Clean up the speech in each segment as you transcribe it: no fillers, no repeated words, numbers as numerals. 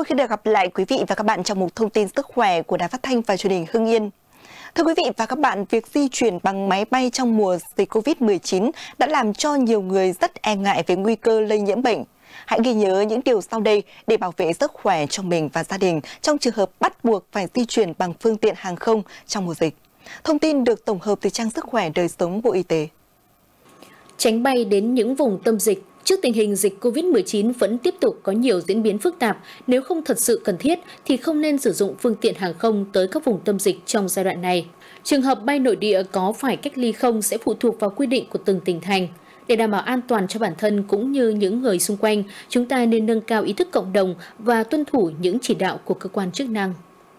Rất vui khi được gặp lại quý vị và các bạn trong một thông tin sức khỏe của Đài Phát thanh và Truyền hình Hưng Yên. Thưa quý vị và các bạn, việc di chuyển bằng máy bay trong mùa dịch Covid-19 đã làm cho nhiều người rất e ngại về nguy cơ lây nhiễm bệnh. Hãy ghi nhớ những điều sau đây để bảo vệ sức khỏe cho mình và gia đình trong trường hợp bắt buộc phải di chuyển bằng phương tiện hàng không trong mùa dịch. Thông tin được tổng hợp từ trang Sức khỏe đời sống Bộ Y tế. Tránh bay đến những vùng tâm dịch. Trước tình hình dịch Covid-19 vẫn tiếp tục có nhiều diễn biến phức tạp, nếu không thật sự cần thiết thì không nên sử dụng phương tiện hàng không tới các vùng tâm dịch trong giai đoạn này. Trường hợp bay nội địa có phải cách ly không sẽ phụ thuộc vào quy định của từng tỉnh thành. Để đảm bảo an toàn cho bản thân cũng như những người xung quanh, chúng ta nên nâng cao ý thức cộng đồng và tuân thủ những chỉ đạo của cơ quan chức năng.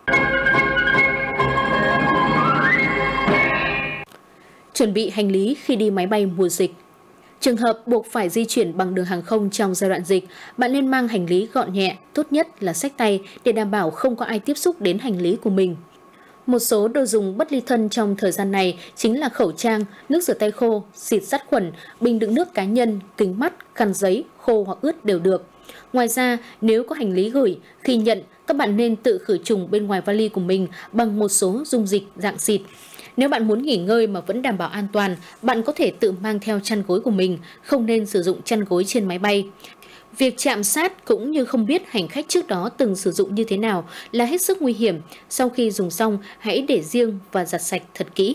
Chuẩn bị hành lý khi đi máy bay mùa dịch. Trường hợp buộc phải di chuyển bằng đường hàng không trong giai đoạn dịch, bạn nên mang hành lý gọn nhẹ, tốt nhất là xách tay để đảm bảo không có ai tiếp xúc đến hành lý của mình. Một số đồ dùng bất ly thân trong thời gian này chính là khẩu trang, nước rửa tay khô, xịt sát khuẩn, bình đựng nước cá nhân, kính mắt, khăn giấy, khô hoặc ướt đều được. Ngoài ra, nếu có hành lý gửi, khi nhận, các bạn nên tự khử trùng bên ngoài vali của mình bằng một số dung dịch dạng xịt. Nếu bạn muốn nghỉ ngơi mà vẫn đảm bảo an toàn, bạn có thể tự mang theo chăn gối của mình, không nên sử dụng chăn gối trên máy bay. Việc chạm sát cũng như không biết hành khách trước đó từng sử dụng như thế nào là hết sức nguy hiểm. Sau khi dùng xong, hãy để riêng và giặt sạch thật kỹ.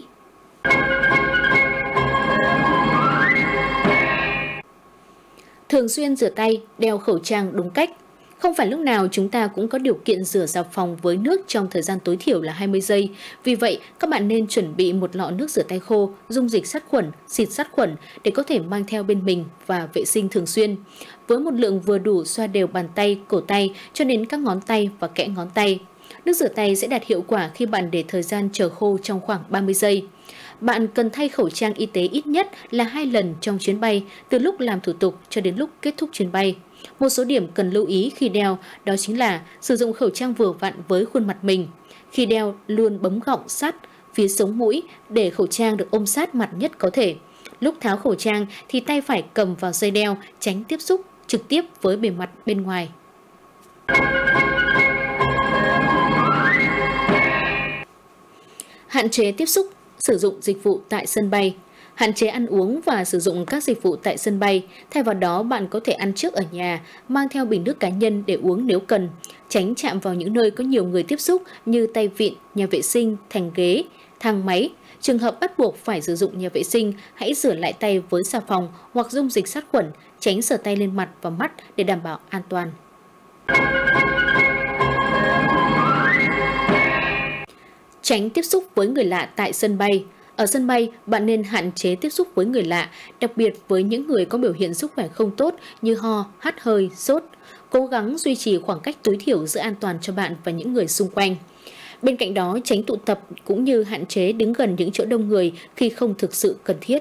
Thường xuyên rửa tay, đeo khẩu trang đúng cách. Không phải lúc nào chúng ta cũng có điều kiện rửa xà phòng với nước trong thời gian tối thiểu là 20 giây. Vì vậy, các bạn nên chuẩn bị một lọ nước rửa tay khô, dung dịch sát khuẩn, xịt sát khuẩn để có thể mang theo bên mình và vệ sinh thường xuyên. Với một lượng vừa đủ xoa đều bàn tay, cổ tay cho đến các ngón tay và kẽ ngón tay. Nước rửa tay sẽ đạt hiệu quả khi bạn để thời gian chờ khô trong khoảng 30 giây. Bạn cần thay khẩu trang y tế ít nhất là 2 lần trong chuyến bay, từ lúc làm thủ tục cho đến lúc kết thúc chuyến bay. Một số điểm cần lưu ý khi đeo đó chính là sử dụng khẩu trang vừa vặn với khuôn mặt mình. Khi đeo, luôn bấm gọng sát phía sống mũi để khẩu trang được ôm sát mặt nhất có thể. Lúc tháo khẩu trang thì tay phải cầm vào dây đeo, tránh tiếp xúc trực tiếp với bề mặt bên ngoài. Hạn chế tiếp xúc, sử dụng dịch vụ tại sân bay. Hạn chế ăn uống và sử dụng các dịch vụ tại sân bay. Thay vào đó, bạn có thể ăn trước ở nhà, mang theo bình nước cá nhân để uống nếu cần. Tránh chạm vào những nơi có nhiều người tiếp xúc như tay vịn, nhà vệ sinh, thành ghế, thang máy. Trường hợp bắt buộc phải sử dụng nhà vệ sinh, hãy rửa lại tay với xà phòng hoặc dung dịch sát khuẩn, tránh sờ tay lên mặt và mắt để đảm bảo an toàn. Tránh tiếp xúc với người lạ tại sân bay. Ở sân bay, bạn nên hạn chế tiếp xúc với người lạ, đặc biệt với những người có biểu hiện sức khỏe không tốt như ho, hắt hơi, sốt. Cố gắng duy trì khoảng cách tối thiểu giữa an toàn cho bạn và những người xung quanh. Bên cạnh đó, tránh tụ tập cũng như hạn chế đứng gần những chỗ đông người khi không thực sự cần thiết.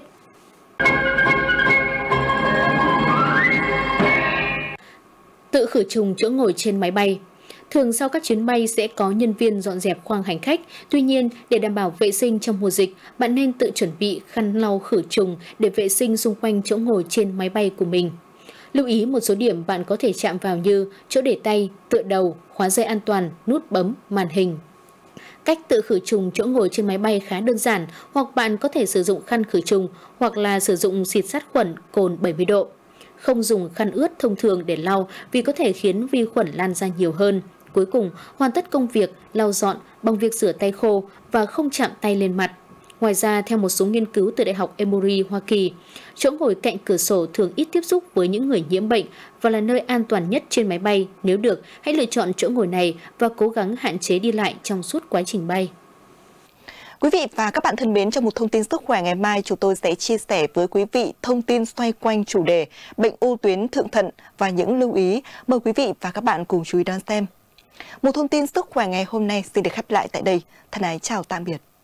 Tự khử trùng chỗ ngồi trên máy bay. Thường sau các chuyến bay sẽ có nhân viên dọn dẹp khoang hành khách. Tuy nhiên, để đảm bảo vệ sinh trong mùa dịch, bạn nên tự chuẩn bị khăn lau khử trùng để vệ sinh xung quanh chỗ ngồi trên máy bay của mình. Lưu ý một số điểm bạn có thể chạm vào như chỗ để tay, tựa đầu, khóa dây an toàn, nút bấm, màn hình. Cách tự khử trùng chỗ ngồi trên máy bay khá đơn giản, hoặc bạn có thể sử dụng khăn khử trùng hoặc là sử dụng xịt sát khuẩn cồn 70 độ. Không dùng khăn ướt thông thường để lau vì có thể khiến vi khuẩn lan ra nhiều hơn. Cuối cùng, hoàn tất công việc lau dọn bằng việc rửa tay khô và không chạm tay lên mặt. Ngoài ra, theo một số nghiên cứu từ Đại học Emory, Hoa Kỳ, chỗ ngồi cạnh cửa sổ thường ít tiếp xúc với những người nhiễm bệnh và là nơi an toàn nhất trên máy bay. Nếu được, hãy lựa chọn chỗ ngồi này và cố gắng hạn chế đi lại trong suốt quá trình bay. Quý vị và các bạn thân mến, trong một thông tin sức khỏe ngày mai, chúng tôi sẽ chia sẻ với quý vị thông tin xoay quanh chủ đề bệnh u tuyến thượng thận và những lưu ý. Mời quý vị và các bạn cùng chú ý đón xem. Một thông tin sức khỏe ngày hôm nay xin được khép lại tại đây. Thân ái chào tạm biệt.